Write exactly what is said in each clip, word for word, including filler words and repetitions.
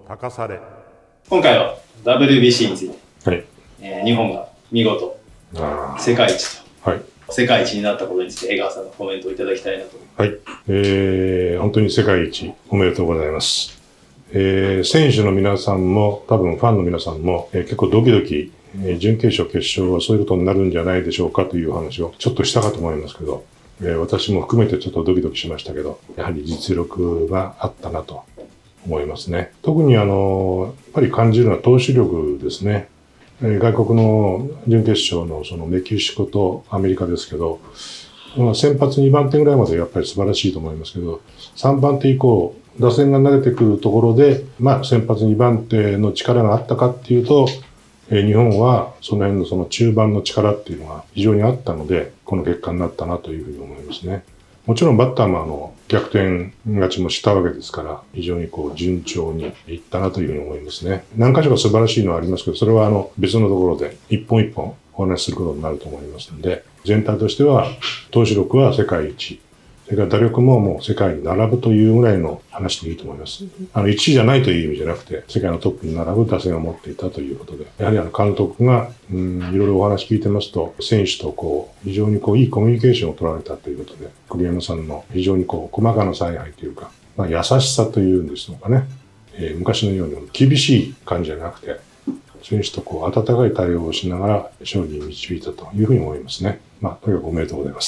高され。 今回は ダブリュービーシー について、 はい、 えー、日本が見事世界一と、はい、世界一になったことについて江川さんのコメントをいただきたいなと。 はい、えー、本当に世界一おめでとうございます。えー、選手の皆さんも多分ファンの皆さんも、えー、結構ドキドキ、えー、準決勝決勝はそういうことになるんじゃないでしょうかという話をちょっとしたかと思いますけど、えー、私も含めてちょっとドキドキしましたけど、やはり実力があったなと思いますね。特にあのやっぱり感じるのは投手力ですね。えー、外国の準決勝のそのメキシコとアメリカですけど、まあ、先発にばん手ぐらいまでやっぱり素晴らしいと思いますけど、さんばん手以降打線が慣れてくるところで、まあ先発にばん手の力があったかっていうと、えー、日本はその辺のその中盤の力っていうのが非常にあったので、この結果になったなというふうに思いますね。もちろんバッターもあの逆転勝ちもしたわけですから、非常にこう順調にいったなというふうに思いますね。何か所か素晴らしいのはありますけど、それはあの別のところで一本一本お話しすることになると思いますので、全体としては投手力は世界一、それから打力ももう世界に並ぶというぐらいの話でいいと思います。あのいちいじゃないという意味じゃなくて、世界のトップに並ぶ打線を持っていたということで、やはりあの監督がうんいろいろお話聞いてますと、選手とこう非常にこういいコミュニケーションを取られたということで、栗山さんの非常にこう細かな采配というか、まあ、優しさというんですのかね、えー、昔のように厳しい感じじゃなくて、選手とこう温かい対応をしながら勝利に導いたというふうに思いますね。まあ、とにかくおめでとうございます。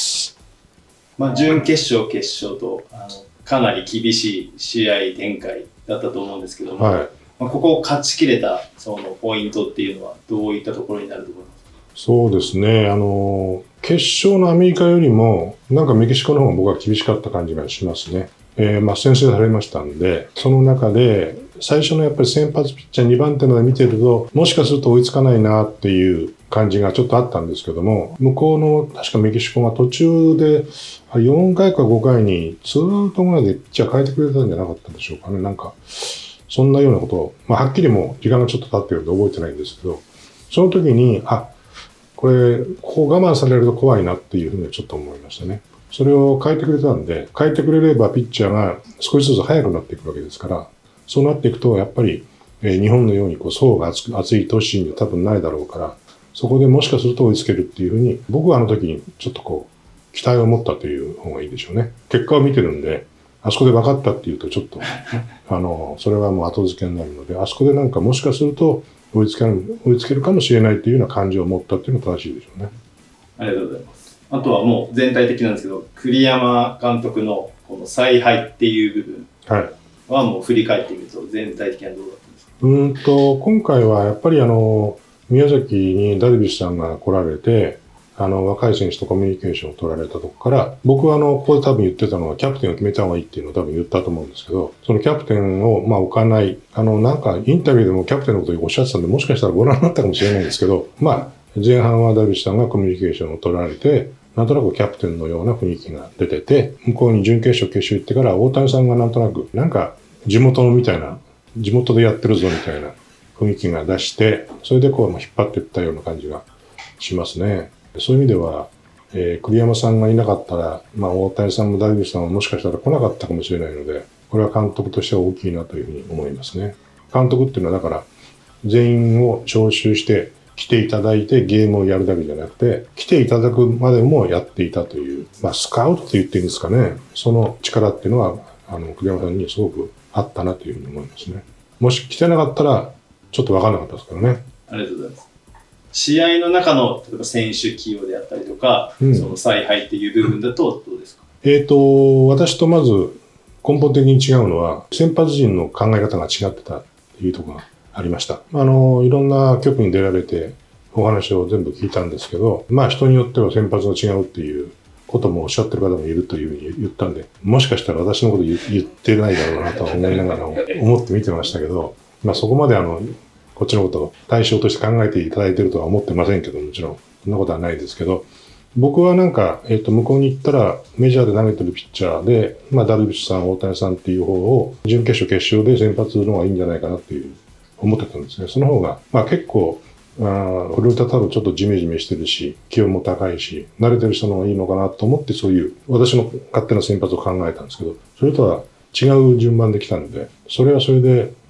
まあ、準決勝、決勝とあのかなり厳しい試合展開だったと思うんですけども、はい、まあ、ここを勝ち切れたそのポイントっていうのはどういったところになると思いますか？ そうですね。あの、決勝のアメリカよりも、なんかメキシコの方が僕は厳しかった感じがしますね。えー、まあ先制されましたんで、その中で、最初のやっぱり先発ピッチャーにばん手まで見てると、もしかすると追いつかないなっていう感じがちょっとあったんですけども、向こうの確かメキシコが途中でよんかいかごかいにツーアウトぐらいでピッチャー変えてくれたんじゃなかったんでしょうかね。なんか、そんなようなことを、まあはっきりもう時間がちょっと経ってるんで覚えてないんですけど、その時に、あ、これ、ここ我慢されると怖いなっていうふうにちょっと思いましたね。それを変えてくれたんで、変えてくれればピッチャーが少しずつ速くなっていくわけですから、そうなっていくと、やっぱり、えー、日本のようにこう層が厚く、厚い都市には多分ないだろうから、そこでもしかすると追いつけるっていうふうに、僕はあの時にちょっとこう、期待を持ったという方がいいでしょうね。結果を見てるんで、あそこで分かったっていうとちょっと、あの、それはもう後付けになるので、あそこでなんかもしかすると追いつける、追いつけるかもしれないっていうような感情を持ったっていうのが正しいでしょうね。 ありがとうございます。あとはもう全体的なんですけど、栗山監督のこの采配っていう部分。はい。はもう振り返ってみると全体的にはどうだったんですか？ うんと、今回はやっぱりあの、宮崎にダルビッシュさんが来られて、あの、若い選手とコミュニケーションを取られたとこから、僕はあの、ここで多分言ってたのはキャプテンを決めた方がいいっていうのを多分言ったと思うんですけど、そのキャプテンをまあ置かない、あの、なんかインタビューでもキャプテンのことをおっしゃってたんで、もしかしたらご覧になったかもしれないんですけど、まあ、前半はダルビッシュさんがコミュニケーションを取られて、なんとなくキャプテンのような雰囲気が出てて、向こうに準決勝決勝行ってから大谷さんがなんとなく、なんか地元のみたいな、地元でやってるぞみたいな雰囲気が出して、それでこう引っ張っていったような感じがしますね。そういう意味では、えー、栗山さんがいなかったら、まあ大谷さんもダルビッシュさんももしかしたら来なかったかもしれないので、これは監督としては大きいなというふうに思いますね。監督っていうのはだから、全員を招集して、来ていただいてゲームをやるだけじゃなくて、来ていただくまでもやっていたという、まあスカウトと言っていいんですかね。その力っていうのは、あの、栗山さんにすごくあったなというふうに思いますね。もし来てなかったら、ちょっとわかんなかったですからね。 ありがとうございます。試合の中の、例えば選手起用であったりとか、うん、その采配っていう部分だとどうですか？ えっと、私とまず根本的に違うのは、先発陣の考え方が違ってたっていうところがありました。あの、いろんな局に出られてお話を全部聞いたんですけど、まあ人によっては先発が違うっていうこともおっしゃってる方もいるというふうに言ったんで、もしかしたら私のこと言ってないだろうなとは思いながら思って見てましたけど、まあそこまであの、こっちのことを対象として考えていただいているとは思ってませんけど、もちろんそんなことはないですけど、僕はなんか、えっと、向こうに行ったらメジャーで投げてるピッチャーで、まあダルビッシュさん、大谷さんっていう方を準決勝決勝で先発するのがいいんじゃないかなっていう思ってたんですね。その方が、まあ結構、あフルータ多分ちょっとジメジメしてるし、気温も高いし、慣れてる人の方がいいのかなと思ってそういう、私の勝手な先発を考えたんですけど、それとは違う順番で来たので、それはそれで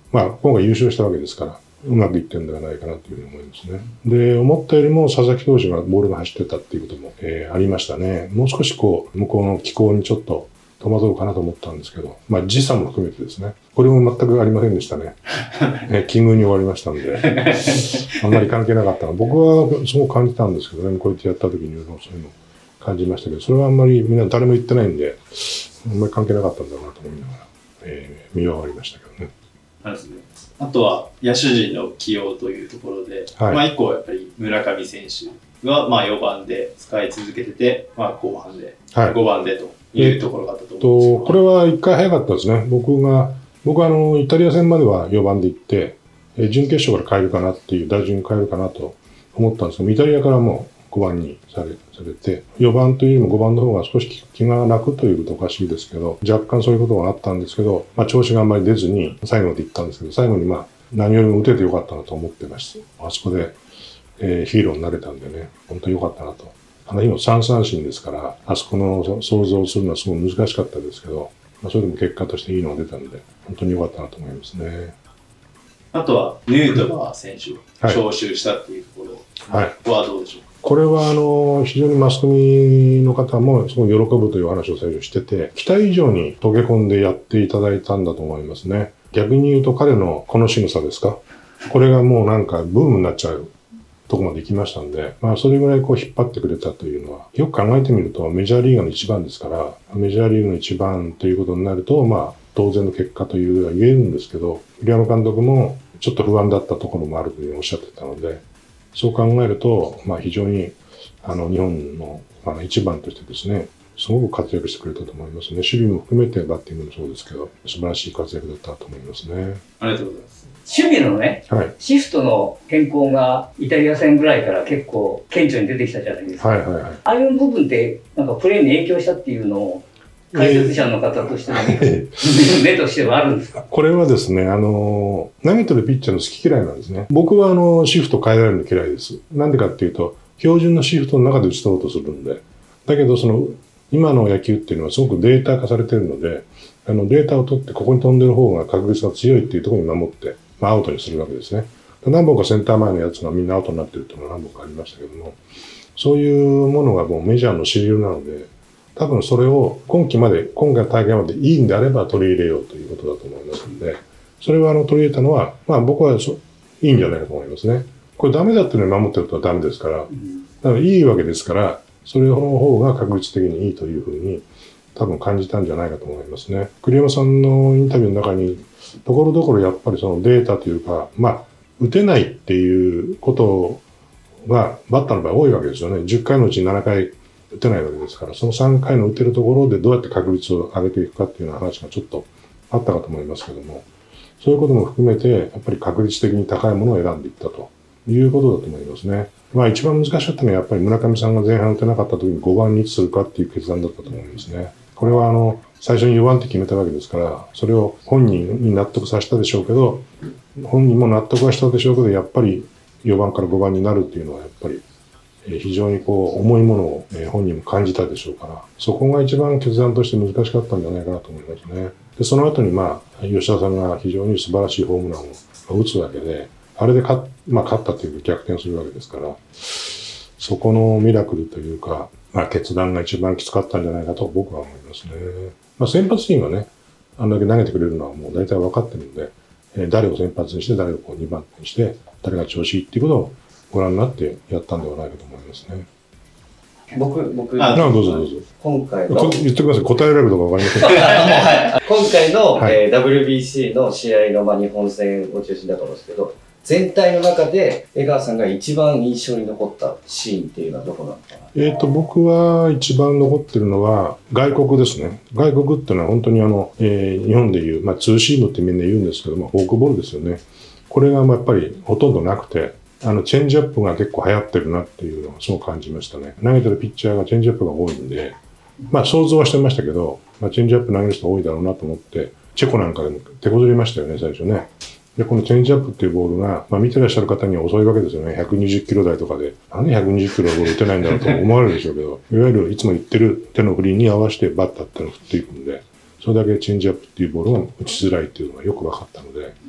まあ、今回優勝したわけですから、うまくいってるんではないかなというふうに思いますね。で、思ったよりも佐々木投手がボールが走ってたっていうことも、えー、ありましたね。もう少しこう、向こうの気候にちょっと戸惑うかなと思ったんですけど、まあ時差も含めてですね、これも全くありませんでしたね。えー、奇遇に終わりましたんで、あんまり関係なかったの。僕はすごく感じたんですけどね、こうやってやった時にそういうの感じましたけど、それはあんまりみんな誰も言ってないんで、あんまり関係なかったんだろうなと思いながら、えー、見終わりましたけどね。 ああとは野手陣の起用というところで、はい、まあいっこはやっぱり村上選手がまあよばんで使い続けてて、まあ後半でごばんでというところがあったと思うんですけど、 これはいっかい早かったですね。僕が、僕はあのイタリア戦まではよばんで行って、準決勝から変えるかなっていう、打順変えるかなと思ったんですけど、イタリアからもごばんにされ、されて、よばんというよりもごばんの方が少し気が楽というとおかしいですけど、若干そういうことがあったんですけど、まあ調子があんまり出ずに最後まで行ったんですけど、最後にまあ何よりも打ててよかったなと思ってました。あそこで、えー、ヒーローになれたんでね、本当によかったなと。あの日もさんさんしんですから、あそこの想像するのはすごい難しかったですけど、まあ、それでも結果としていいのが出たんで、本当によかったなと思いますね。 あとは、ヌートバー選手を招集したっていうところはどうでしょうか。はい、 これは、あの、非常にマスコミの方もすごい喜ぶという話を最初してて、期待以上に溶け込んでやっていただいたんだと思いますね。逆に言うと彼のこの仕草ですか。これがもうなんかブームになっちゃうとこまで行きましたんで、まあそれぐらいこう引っ張ってくれたというのは、よく考えてみるとメジャーリーガーの一番ですから、メジャーリーグの一番ということになると、まあ当然の結果というのは言えるんですけど、栗山監督もちょっと不安だったところもあるというふうにおっしゃってたので、そう考えると、まあ非常にあの日本のあの一番としてですね、すごく活躍してくれたと思いますね。守備も含めてバッティングもそうですけど、素晴らしい活躍だったと思いますね。 ありがとうございます。 守備のね、はい、シフトの変更がイタリア戦ぐらいから結構顕著に出てきたじゃないですか。はいはいはい、ああいう部分ってなんかプレーに影響したっていうのを解説者の方としての目としてはあるんですか？ これはですね、あの、投げてるピッチャーの好き嫌いなんですね。僕はあの、シフト変えられるの嫌いです。なんでかっていうと、標準のシフトの中で打ち取ろうとするんで。だけどその、今の野球っていうのはすごくデータ化されてるので、あのデータを取ってここに飛んでる方が確率が強いっていうところに守って、まあ、アウトにするわけですね。何本かセンター前のやつがみんなアウトになってるっていうのが何本かありましたけども、そういうものがもうメジャーの主流なので、多分それを今季まで、今回の大会までいいんであれば取り入れようということだと思いますので、それはあの取り入れたのは、まあ僕はそいいんじゃないかと思いますね。これダメだっていうのを守ってるとダメですから、だからいいわけですから、それの方が確率的にいいというふうに多分感じたんじゃないかと思いますね。栗山さんのインタビューの中に、ところどころやっぱりそのデータというか、まあ、打てないっていうことがバッターの場合多いわけですよね。じゅっかいのうちななかい打てないわけですから、そのさんかいの打てるところでどうやって確率を上げていくかっていうような話がちょっとあったかと思いますけども、そういうことも含めて、やっぱり確率的に高いものを選んでいったということだと思いますね。まあ一番難しかったのはやっぱり村上さんが前半打てなかった時にごばんにいつするかっていう決断だったと思いますね。これはあの、最初によばんって決めたわけですから、それを本人に納得させたでしょうけど、本人も納得はしたでしょうけど、やっぱりよばんからごばんになるっていうのはやっぱり非常にこう重いものを本人も感じたでしょうから、そこが一番決断として難しかったんじゃないかなと思いますね。で、その後にまあ、吉田さんが非常に素晴らしいホームランを打つわけで、あれで勝、まあ、勝ったというか逆転するわけですから、そこのミラクルというか、まあ、決断が一番きつかったんじゃないかと僕は思いますね。まあ、先発陣はね、あんだけ投げてくれるのはもう大体分かってるんで、えー、誰を先発にして、誰をこうにばん手にして、誰が調子いいっていうことをご覧になってやったんではないかと思いますね。 僕、僕、 あ、どうぞどうぞ。 今回の。 言ってください。答えられるとか分かりません。 今回の、はい、えー、ダブリュービーシー の試合の、まあ、日本戦を中心だと思うんですけど、全体の中で江川さんが一番印象に残ったシーンっていうのはどこなのかな？ えっと、僕は一番残ってるのは外国ですね。外国っていうのは本当にあの、えー、日本でいう、まあ、ツーシームってみんな言うんですけども、フォークボールですよね。これがやっぱりほとんどなくて、あの、チェンジアップが結構流行ってるなっていうのをそう感じましたね。投げてるピッチャーがチェンジアップが多いんで、まあ想像はしてましたけど、まあ、チェンジアップ投げる人多いだろうなと思って、チェコなんかでも手こずりましたよね、最初ね。で、このチェンジアップっていうボールが、まあ見てらっしゃる方には遅いわけですよね。ひゃくにじゅっキロ台とかで。なんでひゃくにじゅっキロのボール打てないんだろうと思われるでしょうけど、いわゆるいつも言ってる手の振りに合わせてバッターってのを振っていくんで、それだけチェンジアップっていうボールが打ちづらいっていうのがよく分かったので、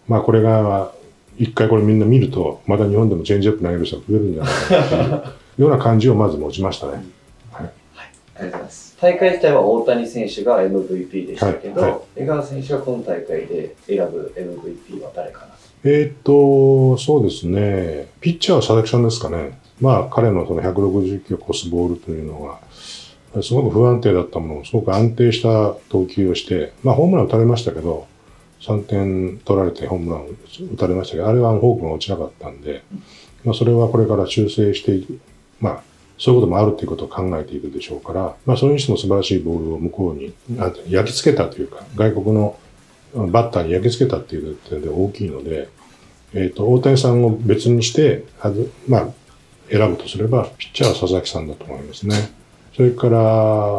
まあこれが一回これみんな見ると、また日本でもチェンジアップ投げる人が増えるんじゃないかなというような感じをまず持ちましたね。はい。 はい、ありがとうございます。大会自体は大谷選手が エムブイピー でしたけど、はいはい、江川選手はこの大会で選ぶ エムブイピー は誰かな。 えっと、そうですね。ピッチャーは佐々木さんですかね。まあ彼のそのひゃくろくじゅっキロ超すボールというのが、すごく不安定だったものを、すごく安定した投球をして、まあホームラン打たれましたけど、さんてん取られてホームラン打たれましたけど、あれはフォークが落ちなかったんで、まあそれはこれから修正していく。まあそういうこともあるということを考えていくでしょうから、まあそれにしても素晴らしいボールを向こうに焼き付けたというか、外国のバッターに焼き付けたっていう点で大きいので、えっと、大谷さんを別にして、まあ、選ぶとすれば、ピッチャーは佐々木さんだと思いますね。それから、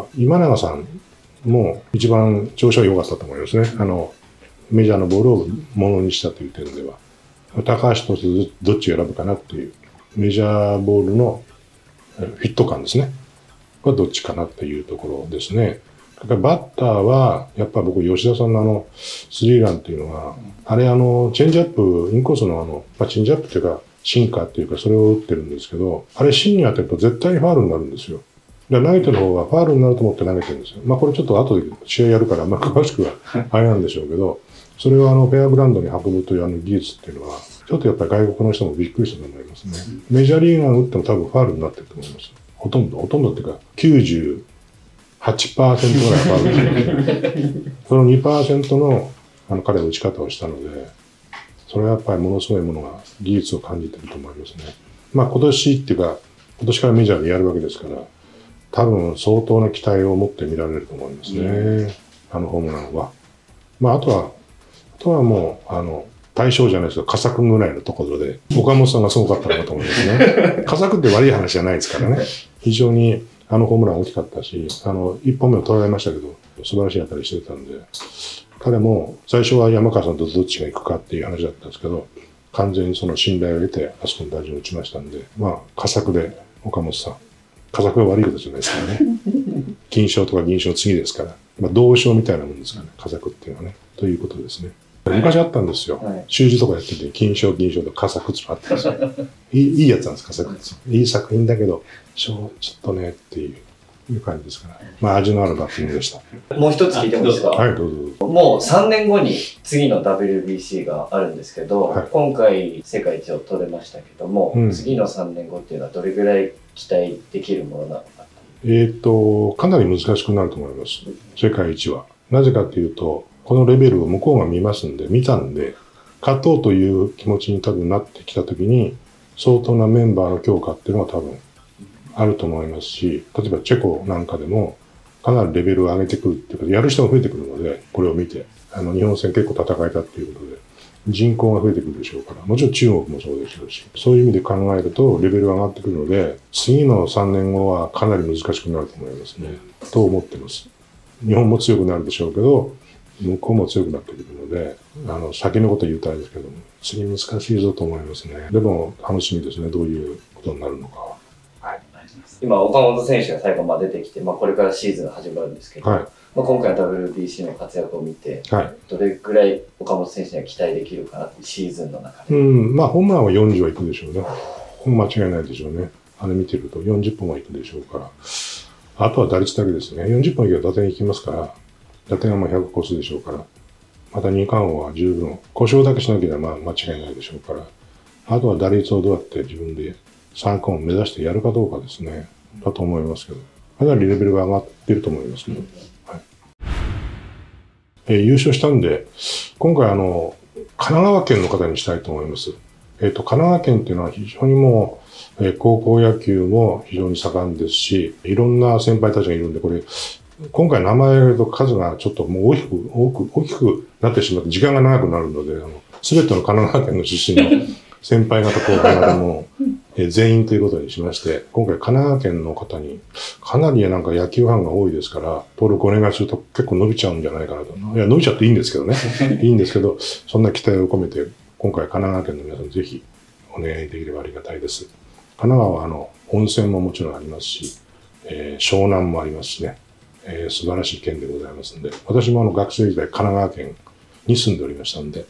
今永さんも一番調子は良かったと思いますね。あの、メジャーのボールをものにしたという点では。高橋とどっちを選ぶかなっていう、メジャーボールのフィット感ですね。はどっちかなっていうところですね。バッターは、やっぱ僕、吉田さんのあの、スリーランっていうのは、あれあの、チェンジアップ、インコースのあの、まあ、チェンジアップっていうか、シンカーっていうか、それを打ってるんですけど、あれ芯に当てると絶対にファールになるんですよ。だから投げてる方はファールになると思って投げてるんですよ。まあこれちょっと後で試合やるから、まあ詳しくはあれなんでしょうけど、それをあの、フェアグラウンドに運ぶというあの技術っていうのは、ちょっとやっぱり外国の人もびっくりしたと思いますね。メジャーリーガーが打っても多分ファールになってると思います。ほとんど、ほとんどっていうか、きゅうじゅうはちパーセント ぐらいファールです。その にパーセント のあの彼は打ち方をしたので、それはやっぱりものすごいものが技術を感じてると思いますね。まあ今年っていうか、今年からメジャーでやるわけですから、多分相当な期待を持って見られると思いますね。うん、あのホームランは。まああとは、あとはもう、あの、対象じゃないですけど、佳作ぐらいのところで、岡本さんがすごかったのかと思いますね。佳作って悪い話じゃないですからね。非常にあのホームラン大きかったし、あの、一本目を取られましたけど、素晴らしい当たりしてたんで、彼も最初は山川さんとどっちが行くかっていう話だったんですけど、完全にその信頼を得て、あそこの打順を打ちましたんで、まあ、佳作で岡本さん。佳作は悪いことじゃないですからね。金賞とか銀賞の次ですから、まあ、同賞みたいなもんですからね、佳作っていうのはね。ということですね。昔あったんですよ。はい、習字とかやってて、金賞、銀賞と佳作ってあったんですよ。いい、いいやつなんです、佳作って。いい作品だけど、ちょっとねっていう。いう感じですから、ね、まあ味のあるバッティングでした。 もう一つ聞いてもいいですか。 はい、どうぞ。 もうさんねんごに次の ダブリュービーシー があるんですけど、はい、今回世界一を取れましたけども、うん、次のさんねんごっていうのはどれぐらい期待できるものなのか。 えっと、かなり難しくなると思います。世界一は。なぜかというと、このレベルを向こうが見ますんで、見たんで、勝とうという気持ちに多分なってきたときに、相当なメンバーの強化っていうのは多分、あると思いますし、例えばチェコなんかでもかなりレベルを上げてくるっていうか、やる人が増えてくるので、これを見て、あの日本戦結構戦えたっていうことで、人口が増えてくるでしょうから、もちろん中国もそうでしょうし、そういう意味で考えるとレベルが上がってくるので、次のさんねんごはかなり難しくなると思いますね。と思ってます。日本も強くなるでしょうけど、向こうも強くなってくるので、あの、先のこと言うたらいいですけども、次難しいぞと思いますね。でも楽しみですね、どういうことになるのかは。 今、岡本選手が最後まで出てきて、まあ、これからシーズン始まるんですけど、はい、まあ今回の ダブリュービーシー の活躍を見て、はい、どれくらい岡本選手には期待できるかなってシーズンの中で。 うん、まあホームランはよんじゅうはいくでしょうね。間違いないでしょうね。あれ見てるとよんじゅっぽんはいくでしょうから。あとは打率だけですね。よんじゅっぽんいけば打点いきますから、打点はまあひゃく超すでしょうから、またに冠王は十分、故障だけしなければまあ間違いないでしょうから、あとは打率をどうやって自分でさん冠を目指してやるかどうかですね。だと思いますけど、かなりレベルが上がってると思いますね。はい、えー、優勝したんで、今回あの、神奈川県の方にしたいと思います。えっと、神奈川県っていうのは非常にもう、えー、高校野球も非常に盛んですし、いろんな先輩たちがいるんで、これ、今回名前を挙げると数がちょっともう大きく、多く、大きくなってしまって、時間が長くなるので、あの、すべての神奈川県の出身の先輩方、後輩方も、え全員ということにしまして、今回神奈川県の方に、かなりなんか野球ファンが多いですから、登録お願いすると結構伸びちゃうんじゃないかなと。いや、伸びちゃっていいんですけどね。いいんですけど、そんな期待を込めて、今回神奈川県の皆さんぜひお願いできればありがたいです。神奈川はあの、温泉ももちろんありますし、えー、湘南もありますしね、えー、素晴らしい県でございますんで、私もあの学生時代神奈川県に住んでおりましたんで、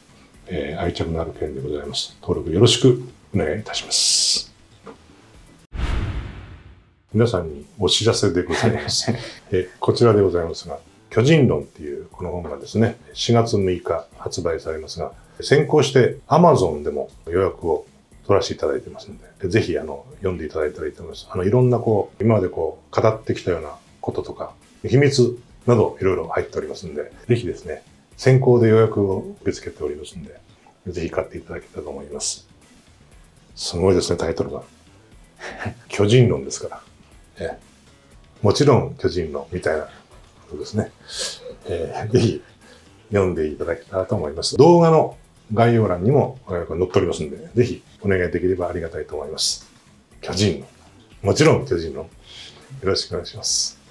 えー、愛着のある件でございます。登録よろしくお願いいたします。皆さんにお知らせでございます。えー、こちらでございますが、巨人論っていうこの本がですね、しがつむいか発売されますが、先行して Amazon でも予約を取らせていただいてますので、ぜひあの読んでいただいたらいいと思います。あのいろんなこう今までこう語ってきたようなこととか秘密などいろいろ入っておりますので、ぜひですね先行で予約を受け付けておりますので、ぜひ買っていただけたらと思います。すごいですね、タイトルが巨人論ですから、えもちろん巨人論みたいなことですね、えー、ぜひ読んでいただけたらと思います。動画の概要欄にも載っておりますので、ぜひお願いできればありがたいと思います。巨人論。もちろん巨人論。よろしくお願いします。